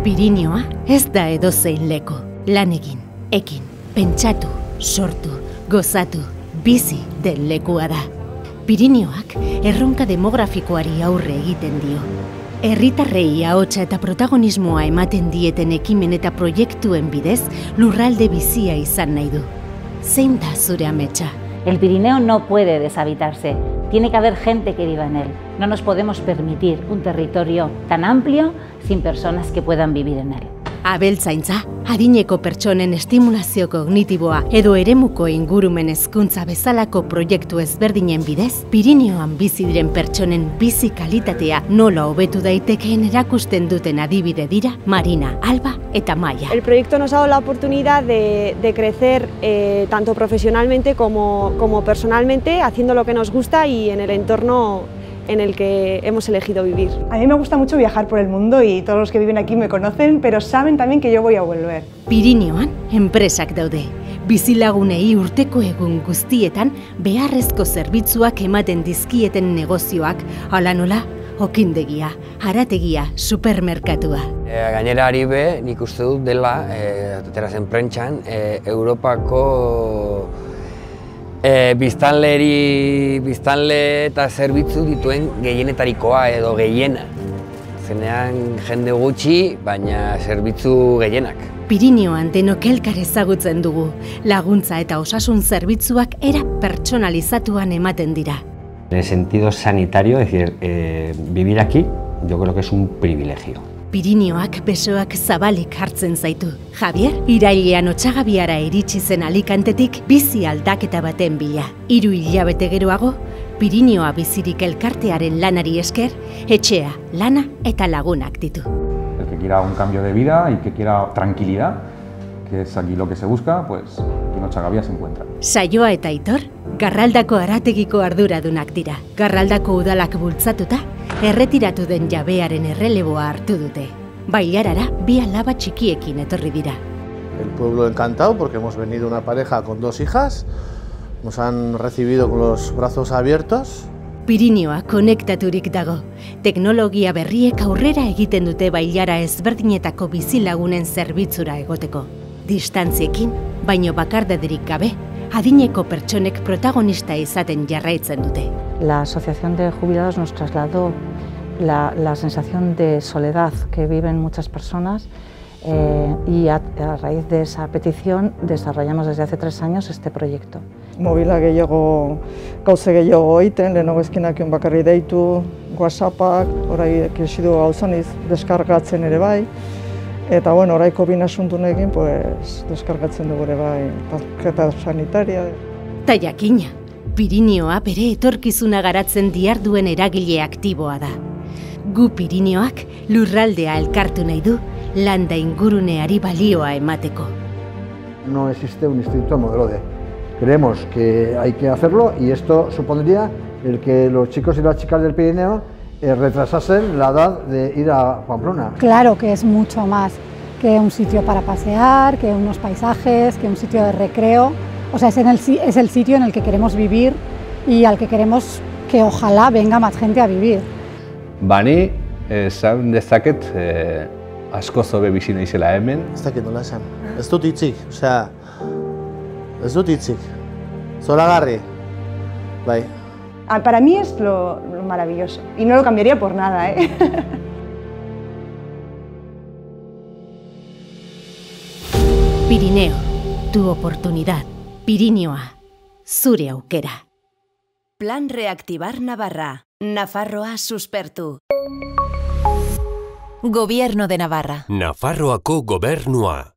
Pirinioa ez da edozein leku. Lan egin, ekin, pentsatu, sortu, gozatu, bizi den lekua da. Pirinioak erronka demografikoari aurre egiten dio. Herritarrei ahotsa eta protagonismoa ematen dieten ekimen eta proiektuen bidez lurralde bizia izan nahi du. Zein da zure ametsa? El Pirineo no puede deshabitarse, tiene que haber gente que viva en él. No nos podemos permitir un territorio tan amplio sin personas que puedan vivir en él. Abeltzaintza, adineko pertsonen estimulazio kognitiboa edo eremuko ingurumen hezkuntza bezalako proiektu ezberdinen bidez, Pirinioan bizi diren pertsonen bizi kalitatea nola hobetu daitekeen erakusten duten adibide dira Marina, Alba eta Maia. El proyecto nos ha dado la oportunidad de crecer tanto profesionalmente como personalmente, haciendo lo que nos gusta y en el entorno en el que hemos elegido vivir. A mí me gusta mucho viajar por el mundo y todos los que viven aquí me conocen, pero saben también que yo voy a volver. Pirinioan enpresak daude. Bizilagunei urteko egun guztietan beharrezko zerbitzuak ematen dizkieten negozioak, hala nola, okindegia, harategia, supermerkatua. Gainera ari be, nik uste dut dela, atera zen prentxan, Europako biztanle eta zerbitzu dituen gehienetarikoa edo gehiena. Zenean jende gutxi, baina zerbitzu gehienak. Pirinioan denok elkar ezagutzen dugu. Laguntza eta osasun zerbitzuak era pertsonalizatuan ematen dira. En el sentido sanitario, es decir, vivir aquí, yo creo que es un privilegio. Pirinioak besoak zabalik hartzen zaitu. Javier, irailean Otsagabiara iritsi zen Alicantetik bizi aldaketa baten bila. 3 hilabete geroago, Pirinioa bizirik elkartearen lanari esker, etxea, lana eta lagunak ditu. El que quiera un cambio de vida y que quiera tranquilidad, que es aquí lo que se busca, pues en Otsagabia se encuentra. Saioa eta Aitor, Garraldako harategiko arduradunak dira. Garraldako udalak bultzatuta, erretiratu den jabearen erreleboa hartu dute. Bailarara 2 alaba txikiekin etorri dira. El pueblo encantado porque hemos venido una pareja con 2 hijas, nos han recibido con los brazos abiertos. Pirinioa konektaturik dago. Teknologia berriek aurrera egiten dute bailara ezberdinetako bizilagunen zerbitzura egoteko. Distantziekin, baino bakardaderik gabe, adineko pertsonek protagonista izaten jarraitzen dute. La Asociación de Jubilados nos trasladó la sensación de soledad que viven muchas personas y a raíz de esa petición desarrollamos desde hace 3 años este proyecto. Mobila gehiago, gauze gehiago egiten, lehenago ezkinak bakarri deitu, WhatsAppak, orai kesidu gauzaniz deskargatzen ere bai. Eta bueno, oraiko binasuntunekin, pues, deskargatzen dugu ere bai, tarjeta sanitaria. Ta jakina, Pirinioa bere etorkizuna garatzen diharduen eragile aktiboa da. Gu Pirinioak lurraldea elkartu nahi du, landa inguruneari balioa emateko. No existe un instituto modelo D. Creemos que hay que hacerlo y esto supondría el que los chicos y las chicas del Pirineo retrasasen la edad de ir a Pamplona. Claro que es mucho más que un sitio para pasear, que unos paisajes, que un sitio de recreo. O sea, es el sitio en el que queremos vivir y al que queremos que ojalá venga más gente a vivir. Bani, esan dezaket asko zobe bizi naizela hemen. Ez dakit nola esan. Ez dut hitzik, osea, ez dut hitzik. Zoragarri. Bai. Para mí es lo maravilloso y no lo cambiaría por nada, ¿eh? Pirineo, tu oportunidad. Pirinioa, zure aukera. Plan Reactivar Navarra. Nafarroa suspertu. Gobierno de Navarra. Nafarroako gobernua.